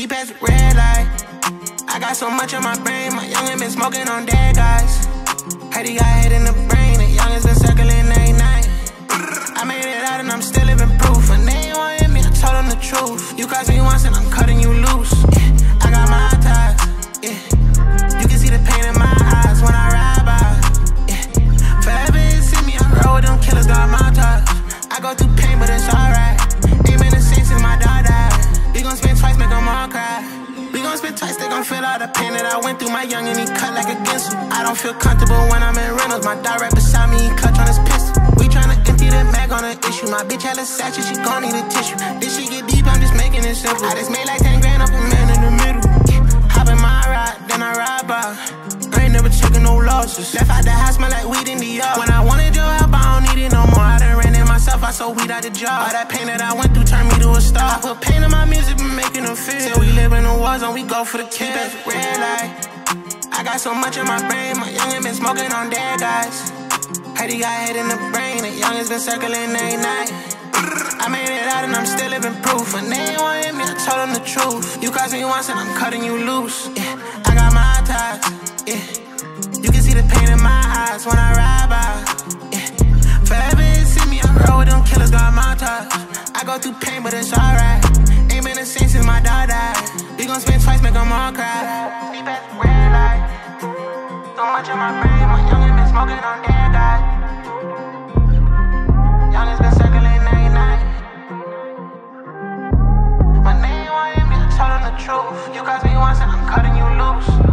See past the red light. I got so much on my brain, my youngin' been smoking on dead guys. Heard he got hit in the brain, the youngins been circling every night. I made it out and I'm still living proof. And they ain't want to hear me, I told them the truth. You crossed me once and I'm cutting you loose. Yeah, I got my ties, yeah. You can see the pain in my eyes when I ride by. Yeah, forever you see me, I roll with them killers, got my ties. I go through pain, but it's alright. Ain't been the same since my dog died. We gon' spend twice, make them all cry. We gon' spend twice, they gon' feel all the pain that I went through. My youngin', he cut like a ginsel. I don't feel comfortable when I'm in Reynolds. My dog right beside me, he clutch on his pistol. We tryna empty the mag on the issue. My bitch hella satchel, she gon' need a tissue. This shit get deep, I'm just making it simple. I just made like 10 grand up a man in the middle. Hop in my ride, then I ride by. I ain't never taking no losses. Left out the house, smell like weed in the yard. When I wanted your help, I don't need it no more. I done ran it myself, I sold weed out the jar. All that pain that I went through turned me to a star. I put pain in my music, been making them feel. Till we live in a war zone, we go for the kill. Red light. I got so much in my brain, my youngin' been smoking on dead guys. Heard he got hit in the brain, the youngins been circling every night. I made it out and I'm still living proof. And they ain't want to hear me, I told them the truth. You crossed me once and I'm cutting you loose. Yeah, I got my ties, yeah. You can see the pain in my eyes when I ride by. Yeah, forever you see me, I roll with them killers, got my ties. I go through pain, but it's alright. Ain't been the same since my dog died. We gon' spend twice, make them all cry. See past the red light. So much in my brain, my youngin' been smoking on dead guys. Youngins been circling every night. My name ain't want to hear me, I told them the truth. You crossed me once and I'm cutting you loose.